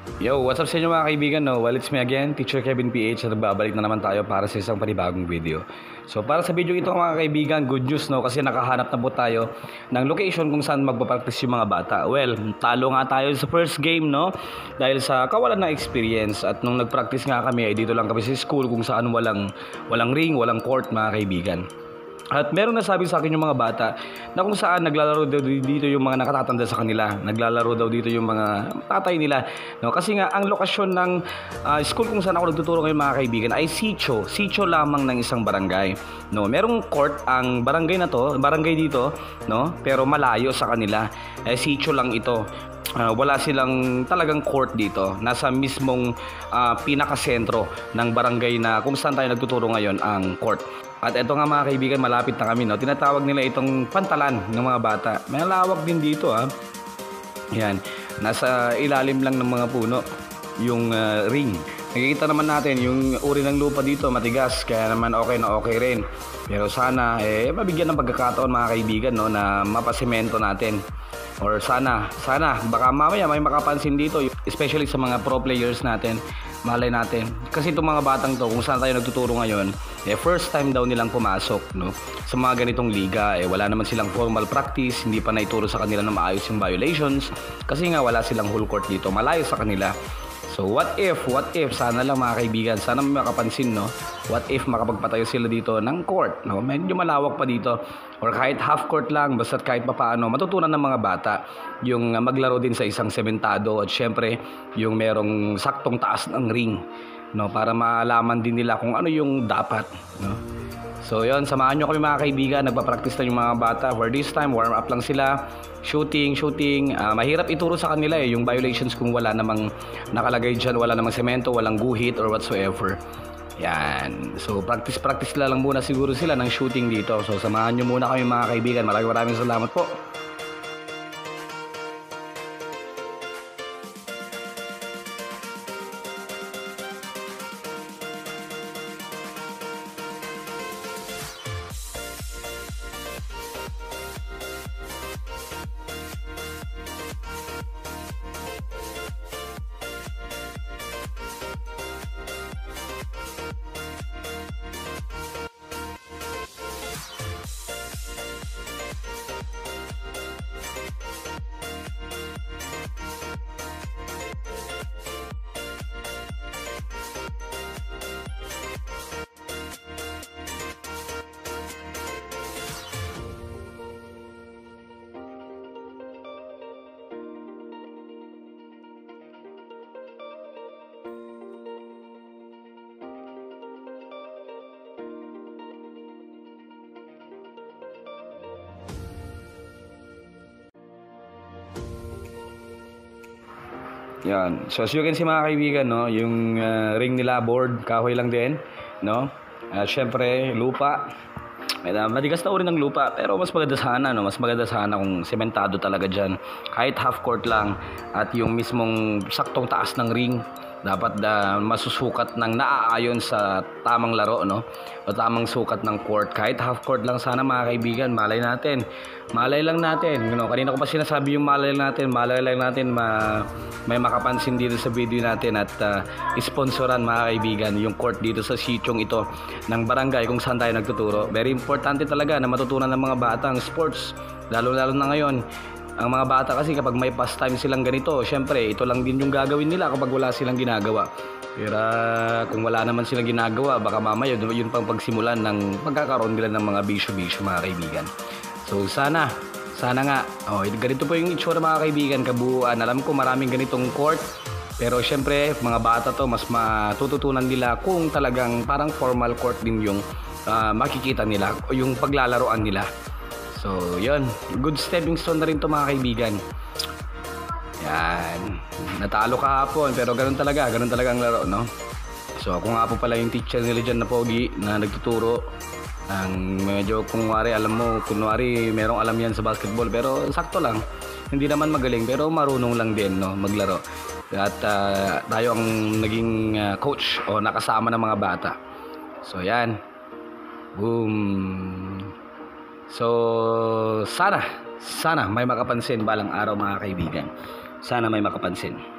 Yo, what's up sa inyo mga kaibigan, no? Well, it's me again, Teacher Kevin PH, at nagbabalik na naman tayo para sa isang panibagong video. So, para sa video ito mga kaibigan, good news, no? Kasi nakahanap na po tayo ng location kung saan magpapractice yung mga bata. Well, talo nga tayo sa first game, no? Dahil sa kawalan ng experience. At nung nagpractice nga kami, ay dito lang kami sa school kung saan walang ring, walang court mga kaibigan. At meron na sabi sa akin yung mga bata na kung saan naglalaro daw dito yung mga nakatatanda sa kanila. Naglalaro daw dito yung mga tatay nila. No? Kasi nga ang lokasyon ng school kung saan ako nagtuturo ngayon mga kaibigan ay sitio. Sitio lamang ng isang barangay. No? Merong court ang barangay na to, barangay dito, no? Pero malayo sa kanila. Sitio lang ito. Wala silang talagang court dito. Nasa mismong pinakasentro ng barangay na kung saan tayo nagtuturo ngayon ang court. At ito nga mga kaibigan, malapit na kami, no? Tinatawag nila itong pantalan ng mga bata. May lawak din dito, ha. Yan. Nasa ilalim lang ng mga puno yung ring. Nakikita naman natin yung uri ng lupa dito, matigas, kaya naman okay na okay rin. Pero sana mabigyan ng pagkakataon mga kaibigan, no, na mapasemento natin. Or sana baka mamaya may makapansin dito, especially sa mga pro players natin. Malay natin. Kasi itong mga batang to, kung saan tayo nagtuturo ngayon, first time daw nilang pumasok, no? Sa mga ganitong liga, wala naman silang formal practice, hindi pa naituro sa kanila na maayos yung violations. Kasi nga wala silang whole court dito, malayo sa kanila. So what if, sana lang mga kaibigan, sana may makapansin, no? What if makapagpatayo sila dito ng court, no? Medyo malawak pa dito. Or kahit half court lang, basta kahit papaano, matutunan ng mga bata yung maglaro din sa isang sementado at syempre yung merong saktong taas ng ring, no? Para malaman din nila kung ano yung dapat, no? So yun, samahan nyo kami mga kaibigan, nagpa-practice na yung mga bata. For this time, warm up lang sila. Shooting. Mahirap ituro sa kanila yung violations kung wala namang nakalagay dyan, wala namang semento, walang guhit or whatsoever. Yan. So practice lang muna siguro sila ng shooting dito. So samahan nyo muna kami mga kaibigan. Maraming salamat po. Yan. So as you can see mga kaibigan, no, yung ring nila board, kahoy lang din, no? Syempre, lupa. Matigas na uri ng lupa, pero mas maganda sana, no? Mas maganda sana kung sementado talaga diyan. Kahit half court lang at yung mismong saktong taas ng ring dapat masusukat ng naaayon sa tamang laro, no? O tamang sukat ng court. Kahit half court lang sana mga kaibigan, malay lang natin, no? Kanina ko pa sinasabi yung malay lang natin may makapansin dito sa video natin at sponsoran mga kaibigan yung court dito sa sityong ito ng barangay kung saan tayo nagtuturo. Very importante talaga na matutunan ng mga bata ang sports, lalo na ngayon. Ang mga bata kasi kapag may pastime silang ganito, syempre ito lang din yung gagawin nila kapag wala silang ginagawa. Pero kung wala naman silang ginagawa, baka mamaya yun pang pagsimulan ng pagkakaroon nila ng mga bisyo-bisyo mga kaibigan. So sana nga, ganito po yung itsura mga kaibigan, kabuuan. Alam ko maraming ganitong court, pero syempre mga bata to, mas matututunan nila kung talagang parang formal court din yung makikita nila, o yung paglalaroan nila. So, yun. Good stepping stone na rin to mga kaibigan. Yan. Natalo kahapon, pero ganun talaga ang laro, no? So, ako nga po pala yung teacher nila dyan na pogi na nagtuturo. Ang medyo kunwari merong alam yan sa basketball, pero sakto lang. Hindi naman magaling, pero marunong lang din, no, maglaro. At tayo ang naging coach o nakasama ng mga bata. So, yan. Boom. So, sana may makapansin balang araw mga kaibigan. Sana may makapansin.